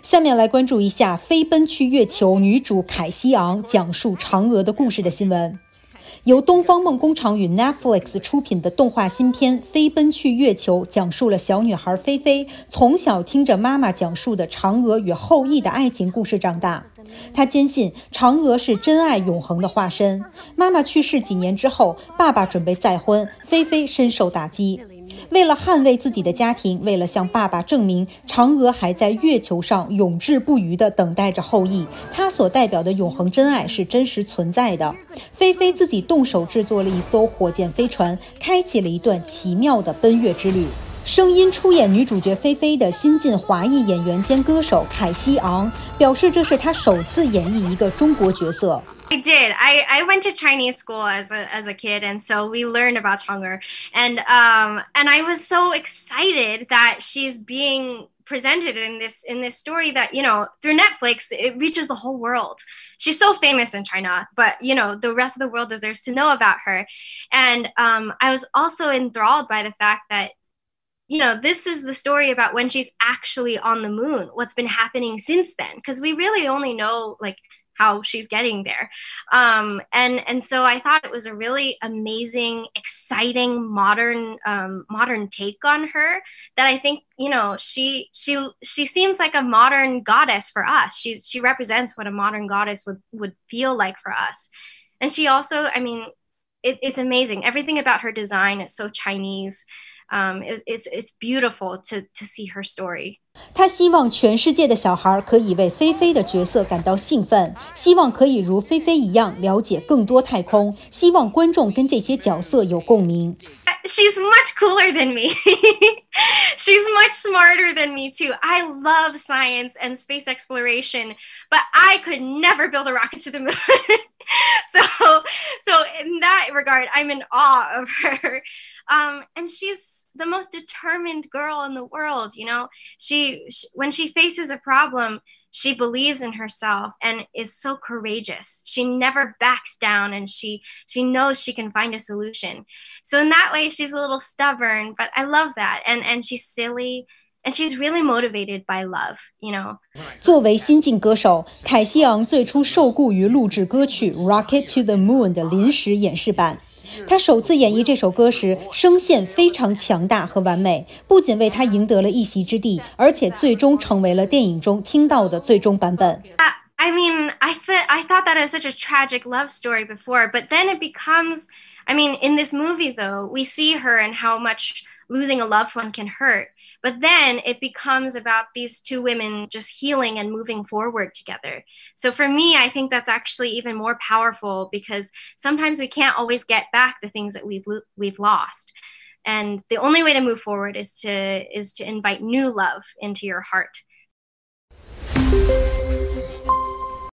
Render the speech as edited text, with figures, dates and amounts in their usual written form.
下面来关注一下飞奔去月球女主凯西昂讲述嫦娥的故事的新闻。由东方梦工厂与 Netflix 出品的动画新片《飞奔去月球》讲述了小女孩菲菲从小听着妈妈讲述的嫦娥与后羿的爱情故事长大。她坚信嫦娥是真爱永恒的化身。妈妈去世几年之后，爸爸准备再婚，菲菲深受打击。为了捍卫自己的家庭，为了向爸爸证明嫦娥还在月球上永志不渝地等待着后羿，她所代表的永恒真爱是真实存在的。菲菲自己动手制作了一艘火箭飞船，开启了一段奇妙的奔月之旅。声音出演女主角菲菲的新晋华裔演员兼歌手凯西昂表示，这是她首次演绎一个中国角色。 I did. I went to Chinese school as a kid, and so we learned about Chang'e, and I was so excited that she's being presented in this story that, you know, through Netflix it reaches the whole world. She's so famous in China, but you know the rest of the world deserves to know about her. And I was also enthralled by the fact that, you know, this is the story about when she's actually on the moon, what's been happening since then, because we really only know like how she's getting there. And so I thought it was a really amazing, exciting, modern take on her that I think, you know, she seems like a modern goddess for us. She represents what a modern goddess would feel like for us. And she also, I mean, it's amazing. Everything about her design is so Chinese. It's beautiful to see her story. 他希望全世界的小孩可以为菲菲的角色感到兴奋，希望可以如菲菲一样了解更多太空，希望观众跟这些角色有共鸣。 She's much cooler than me. She's much smarter than me too. I love science and space exploration, but I could never build a rocket to the moon. So in that regard, I'm in awe of her. And she's the most determined girl in the world. You know, when she faces a problem, she believes in herself and is so courageous. She never backs down, and she knows she can find a solution. So in that way, she's a little stubborn, but I love that. And she's silly. And she's really motivated by love, you know. 作为新晋歌手，凯西昂最初受雇于录制歌曲《Rocket to the Moon》的临时演示版。他首次演绎这首歌时，声线非常强大和完美，不仅为他赢得了一席之地，而且最终成为了电影中听到的最终版本。 I mean, I thought that it was such a tragic love story before, but then it becomes, I mean, in this movie though, we see her and how much losing a loved one can hurt. But then it becomes about these two women just healing and moving forward together. So for me, I think that's actually even more powerful, because sometimes we can't always get back the things that we've lost. And the only way to move forward is to invite new love into your heart.